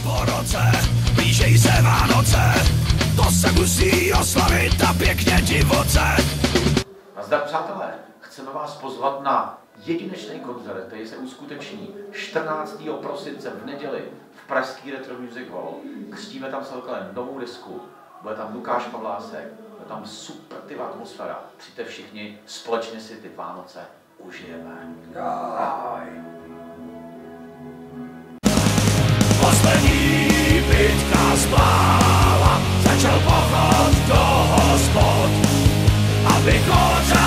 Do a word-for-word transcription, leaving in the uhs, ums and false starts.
po roce, blížej se Vánoce, to se musí oslavit a pěkně divoce. Nazdar přátelé, chceme vás pozvat na jedinečný koncert, který se uskuteční čtrnáctého prosince v neděli v pražský Retro Music Hall. Křtíme tam celkem novou disku, bude tam Lukáš Pavlásek, bude tam super tyva atmosféra. Přijďte všichni, společně si ty Vánoce užijeme. Ahoj. Poslední bitka splála, začal pochod do hospod, aby kořen